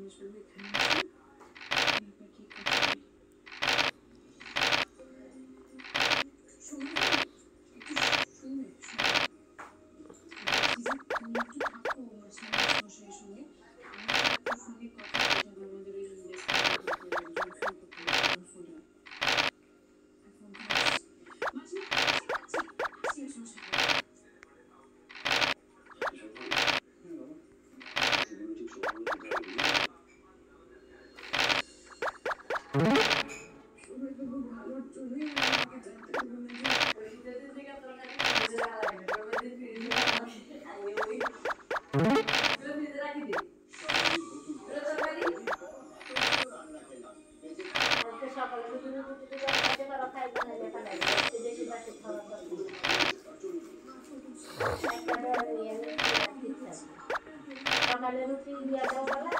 জিজ্ঞেস করবো এখানে আছেন এবার কি করতে শুনবে একটু শুনবে তুমি একটু থাকো আমার সামনে মশাইয়ের সঙ্গে আমার একটু ফোনে কথা বলতে হবে আমাদের এই সকালে রুটি দিয়া দাও বলা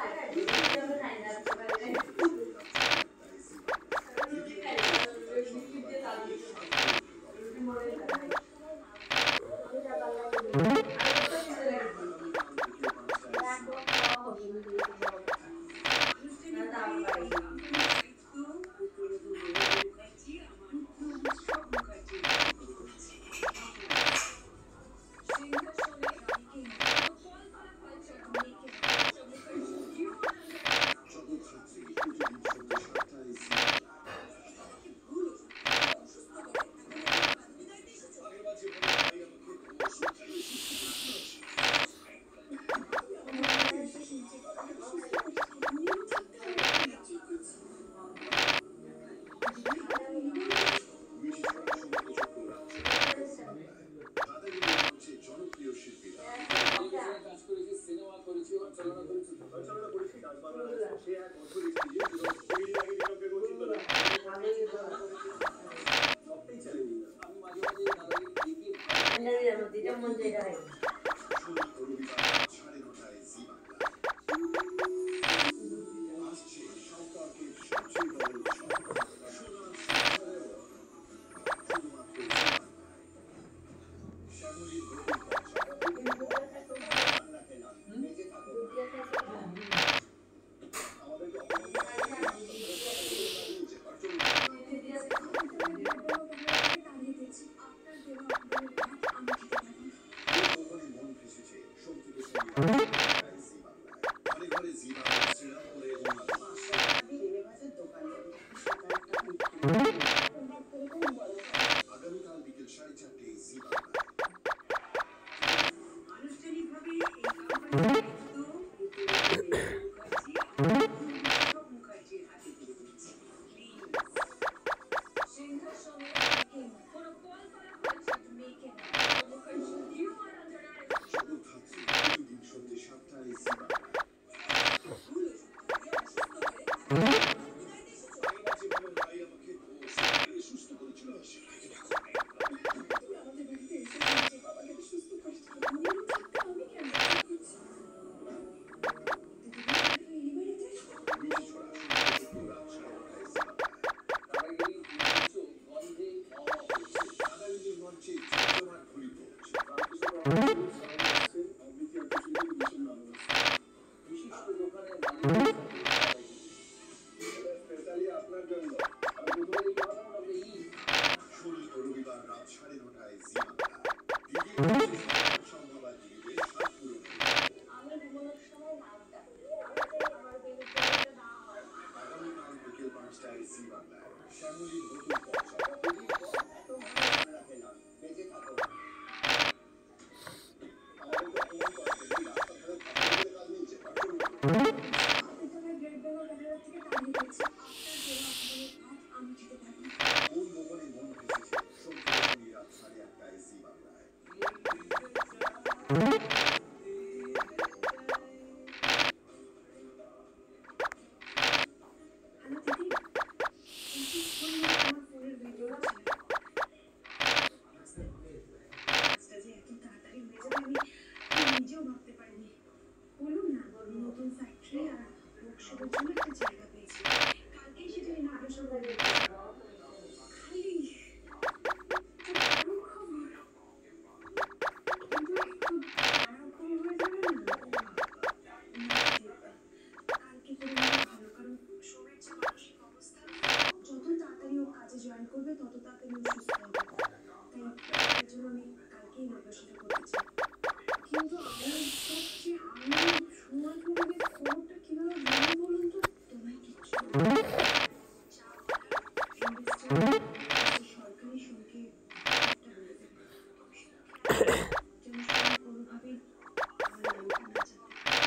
সরকারি শুল্কে একটা বলে দেবে যেন সবাই কোনোভাবেই আমার নামটা না জানে।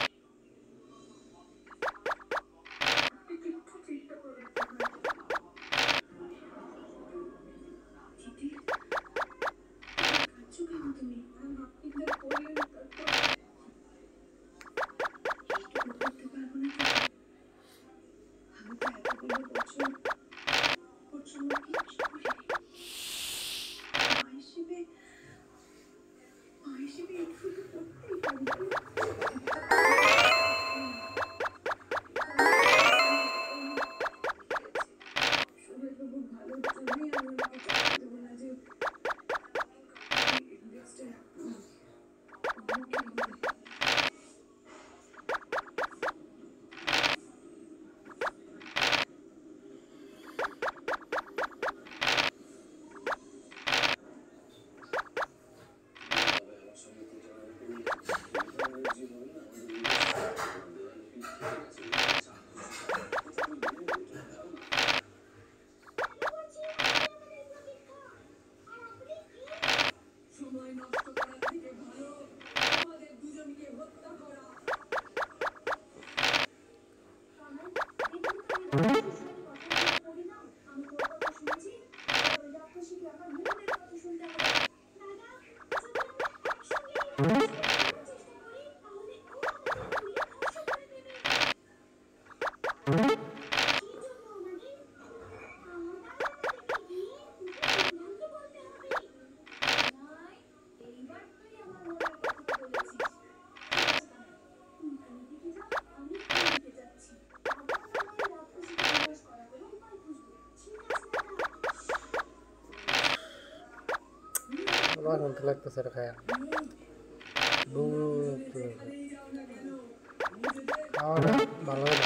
আপনি একটু চেষ্টা করে দেখতে পারেন। দিদি, কাঁদছো কেন তুমি? আপনি যা বললেন তার তো এইটুকু করতে পারবো না দিদি। আমি তো এতগুলো বছর ওর জন্য কিচ্ছু করিনি। মা হিসেবে একটু তো করতেই পারি। সুরেশবাবুর ভালোর জন্যই আমি ওনাকে করতে দেবো না যে ইন্ডেক্সটা অন্য কেউ হবে। সময় নষ্ট করার থেকে ভালো আমাদের দুজনকে হত্যা করা। আমার মতো লাগতেছে রে খায়া খাওয়াটা ভালো না।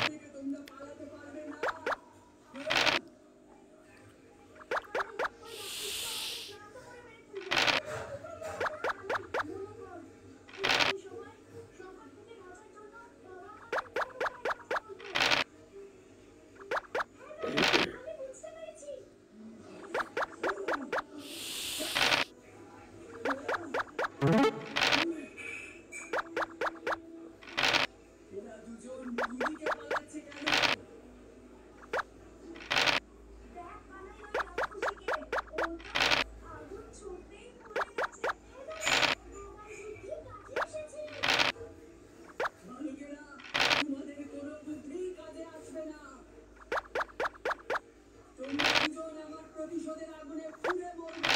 প্রতিশোধের আগুনে পুড়ে মরবে।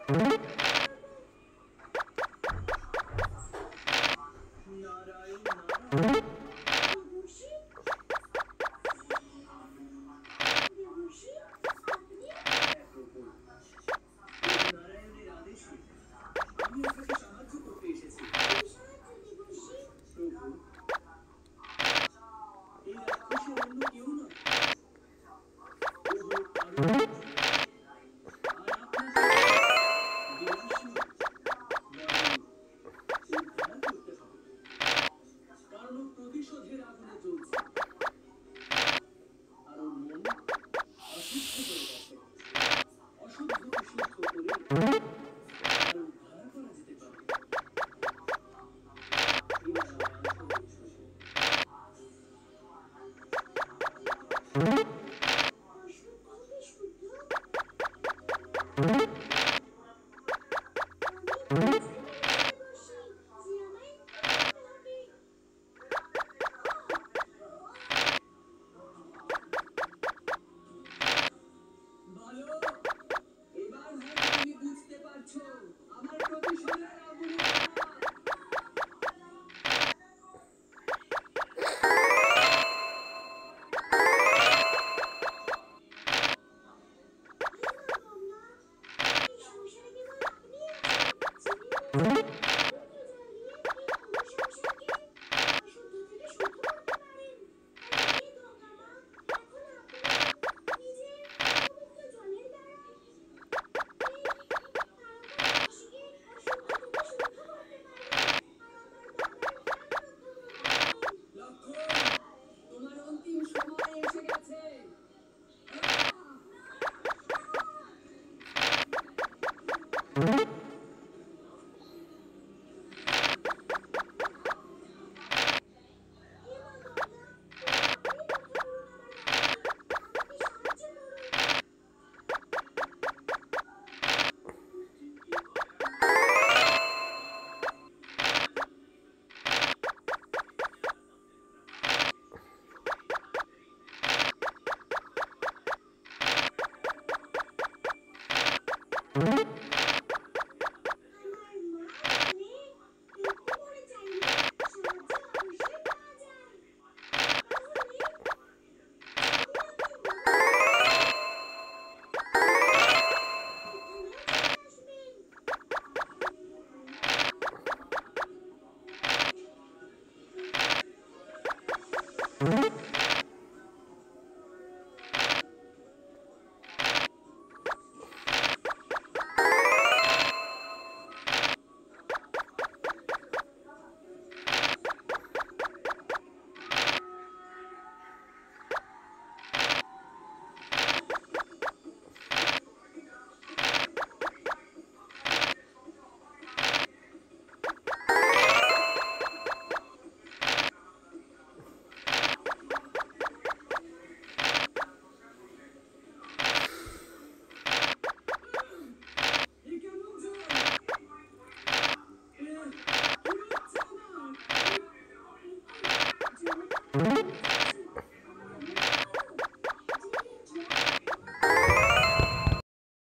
নারায়ণ নারায়ণ। দেবর্ষি দেবর্ষি আপনি নারায়ণের আদেশে আমি আপনাকে সাহায্য করতে এসেছি। কি সাহায্য দেবর্ষি? প্রভু, এই রাক্ষসের অন্য কেউ নয়, ও হলো অরুণ। আর আপনাকে বিলাসী বরং উদ্ধার করতে হবে, কারণ ও প্রতিশোধের আগুনে জ্বলছে আর ওর মন অসুস্থ হয়ে গেছে। অশুদ্ধকে শুদ্ধ করে আর উদ্ধার করা যেতে পারে। এই নারায়ণ সদৃশ। অশুদ্ধ কি শুদ্ধ? আমি বুঝতে পেরেছি দেবর্ষি, যে আমায় করতে হবে। ভালো, এবার হয়তো তুমি বুঝতে পারছো আমার প্রতিশোধের আগুনে কাজ। গঙ্গা, এই সংসারে কেবল আপনি আছেন, যিনি নিজে আগুনকে জ্বালিয়ে এই পুরো সংসারকে অশুদ্ধ থেকে শুদ্ধ করতে পারেন। আর হে গঙ্গা মা, এখন আপনি নিজে পবিত্র জলের দ্বারা এই তারকারাশিকে অশুদ্ধ থেকে শুদ্ধ করতে পারেন। আর আমার বাবার প্রাণ রক্ষা করতে পারেন। লক্ষণ, তোমার অন্তিম সময় এসে গেছে। হে মা গঙ্গা, আপনি রক্ষা করুন আমার বাবাকে, আমাকে সাহায্য করুন। আমার মা বলে একটু করে চাইলে সাহায্য অবশ্যই পাওয়া যায়। তাহলে যদি আপনি মা এখানেও চলে আসবেন। এ কেমন জল? কি হচ্ছে আমার? জল